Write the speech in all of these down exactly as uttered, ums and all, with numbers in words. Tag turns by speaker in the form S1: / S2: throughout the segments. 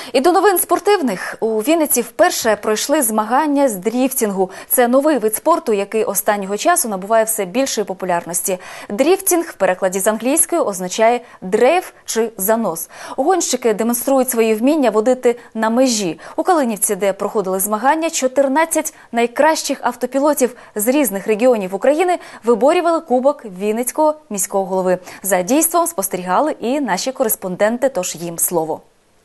S1: І до новин спортивних. У Вінниці вперше пройшли змагання з дріфтингу. Це новий вид спорту, який останнього часу набуває все більшої популярності. Дріфтинг в перекладі з англійської означає «дрейф» чи «занос». Гонщики демонструють свої вміння водити на межі. У Калинівці, де проходили змагання, чотирнадцять найкращих автопілотів з різних регіонів України виборювали кубок Вінницького міського голови. За дійством спостерігали і наші кореспонденти, тож їм слово.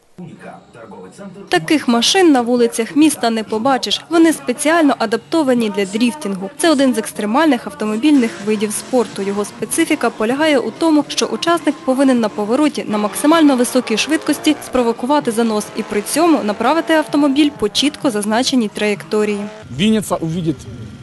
S2: Таких машин на вулицях міста не побачиш. Вони спеціально адаптовані для дріфтингу. Це один з екстремальних автомобільних видів спорту. Його специфіка полягає у тому, що учасник повинен на повороті на максимально високій швидкості спровокувати занос і при цьому направити автомобіль по чітко зазначеній траєкторії.
S3: Вінниця побачить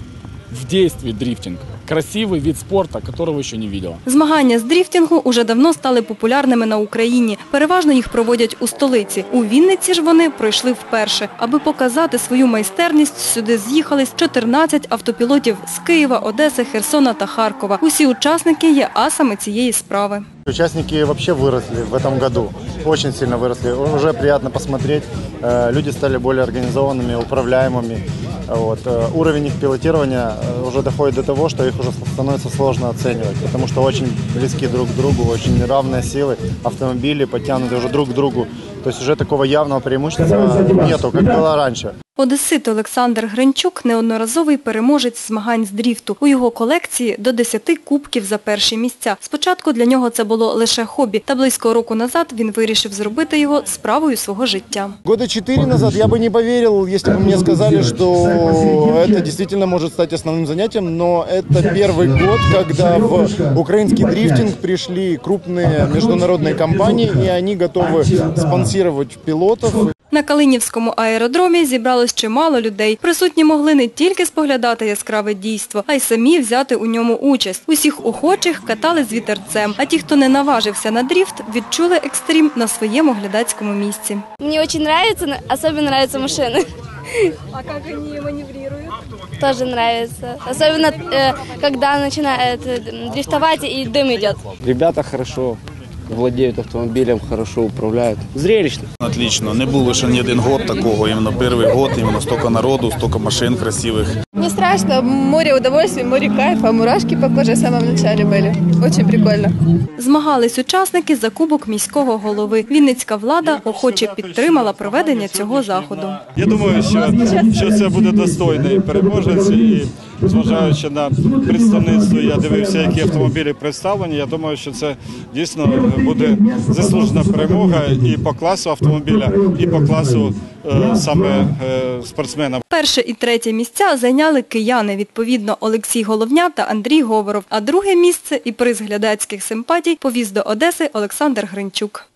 S3: в дійстві дріфтинг. Красивий вид спорту, якого ще не бачила.
S2: Змагання з дріфтингу уже давно стали популярними на Україні. Переважно їх проводять у столиці. У Вінниці ж вони пройшли вперше. Аби показати свою майстерність, сюди з'їхались чотирнадцять автопілотів з Києва, Одеси, Херсона та Харкова. Усі учасники є асами цієї справи.
S4: Участники вообще выросли в этом году, очень сильно выросли. Уже приятно посмотреть, люди стали более организованными, управляемыми. Вот. Уровень их пилотирования уже доходит до того, что их уже становится сложно оценивать, потому что очень близки друг к другу, очень равные силы, автомобили подтянуты уже друг к другу. То есть уже такого явного преимущества нету, как было раньше.
S2: Одесит Олександр Гринчук – неодноразовий переможець змагань з дріфту. У його колекції до десяти кубків за перші місця. Спочатку для нього це було лише хобі, та близько року назад він вирішив зробити його справою свого життя.
S4: Года четыре назад я бы не поверил, если бы мне сказали, что это действительно может стать основным занятием, но это первый год, когда в украинский дрифтинг пришли крупные международные компании, и они готовы спонсировать пилотов.
S2: На Калинівському аеродромі зібралось чимало людей. Присутні могли не тільки споглядати яскраве дійство, а й самі взяти у ньому участь. Усіх охочих катали з вітерцем, а ті, хто не наважився на дріфт, відчули екстрім на своєму глядацькому місці.
S5: Мені дуже подобається, особливо подобаються машини.
S2: А як вони маневрують?
S5: Тоже нравится. Особенно, э, когда начинает дрифтовать и дым идет.
S6: Ребята хорошо владеют автомобилем, хорошо управляют. Зрелищно.
S7: Отлично. Не було ще ні один год такого. Іменно перший год, іменно стільки народу, стільки машин красивих.
S8: Не страшно. Море удовольствия, море кайфа. Мурашки по коже в самом начале были. Очень прикольно.
S2: Змагались учасники за кубок міського голови. Вінницька влада охоче підтримала проведення цього заходу.
S9: Я думаю, що, що це буде достойний переможець і зважаючи на представництво, я дивився, які автомобілі представлені, я думаю, що це дійсно буде заслужена перемога і по класу автомобіля, і по класу е, саме е, спортсмена.
S2: Перше і третє місця зайняли кияни, відповідно Олексій Головня та Андрій Говоров, а друге місце і приз глядацьких симпатій повіз до Одеси Олександр Гринчук.